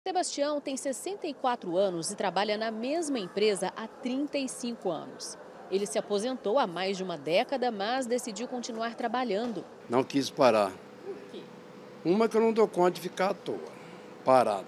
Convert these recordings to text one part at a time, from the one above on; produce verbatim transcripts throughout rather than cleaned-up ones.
Sebastião tem sessenta e quatro anos e trabalha na mesma empresa há trinta e cinco anos. Ele se aposentou há mais de uma década, mas decidiu continuar trabalhando. Não quis parar. Por quê? Uma que eu não dou conta de ficar à toa, parado.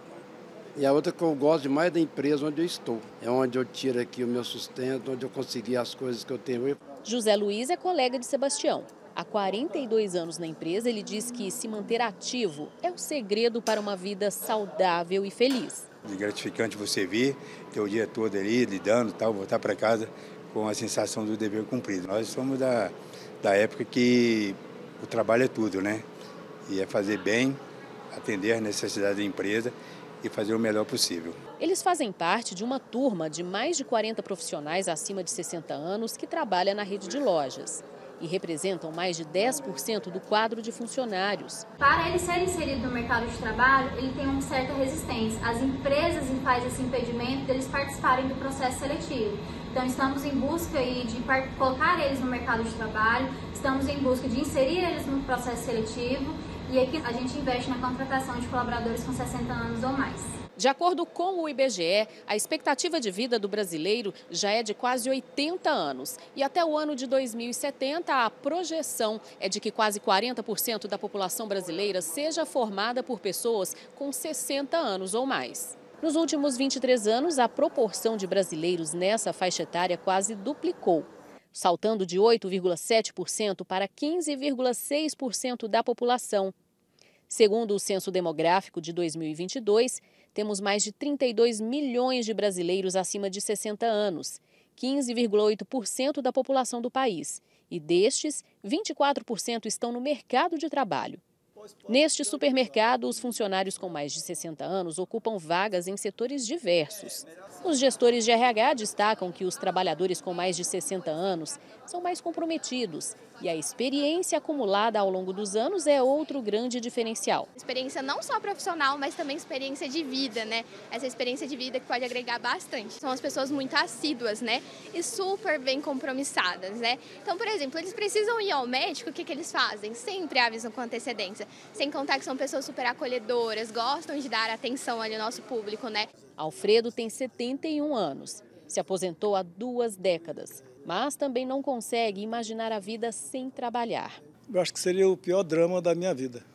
E a outra que eu gosto demais da empresa onde eu estou. É onde eu tiro aqui o meu sustento, onde eu consegui as coisas que eu tenho hoje. José Luiz é colega de Sebastião. Há quarenta e dois anos na empresa, ele diz que se manter ativo é o segredo para uma vida saudável e feliz. É gratificante você vir, ter o dia todo ali, lidando e tal, voltar para casa com a sensação do dever cumprido. Nós somos da, da época que o trabalho é tudo, né? E é fazer bem, atender às necessidades da empresa e fazer o melhor possível. Eles fazem parte de uma turma de mais de quarenta profissionais acima de sessenta anos que trabalha na rede de lojas e representam mais de dez por cento do quadro de funcionários. Para ele ser inserido no mercado de trabalho, ele tem uma certa resistência. As empresas fazem esse impedimento deles participarem do processo seletivo. Então, estamos em busca de colocar eles no mercado de trabalho, estamos em busca de inserir eles no processo seletivo e aqui a gente investe na contratação de colaboradores com sessenta anos ou mais. De acordo com o I B G E, a expectativa de vida do brasileiro já é de quase oitenta anos. E até o ano de dois mil e setenta, a projeção é de que quase quarenta por cento da população brasileira seja formada por pessoas com sessenta anos ou mais. Nos últimos vinte e três anos, a proporção de brasileiros nessa faixa etária quase duplicou, saltando de oito vírgula sete por cento para quinze vírgula seis por cento da população. Segundo o Censo Demográfico de dois mil e vinte e dois, temos mais de trinta e dois milhões de brasileiros acima de sessenta anos, quinze vírgula oito por cento da população do país. E destes, vinte e quatro por cento estão no mercado de trabalho. Neste supermercado, os funcionários com mais de sessenta anos ocupam vagas em setores diversos. Os gestores de R H destacam que os trabalhadores com mais de sessenta anos são mais comprometidos e a experiência acumulada ao longo dos anos é outro grande diferencial. Experiência não só profissional, mas também experiência de vida, né? Essa experiência de vida que pode agregar bastante. São as pessoas muito assíduas, né? E super bem compromissadas, né? Então, por exemplo, eles precisam ir ao médico, o que, que eles fazem? Sempre avisam com antecedência. Sem contar que são pessoas super acolhedoras, gostam de dar atenção ali ao nosso público, né? Alfredo tem setenta e um anos, se aposentou há duas décadas, mas também não consegue imaginar a vida sem trabalhar. Eu acho que seria o pior drama da minha vida,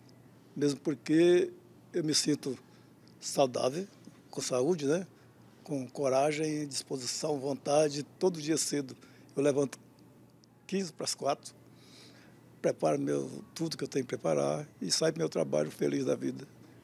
mesmo porque eu me sinto saudável, com saúde, né? Com coragem, disposição, vontade, todo dia cedo. Eu levanto quinze para as quatro, preparo meu, tudo que eu tenho que preparar e saio para o meu trabalho feliz da vida.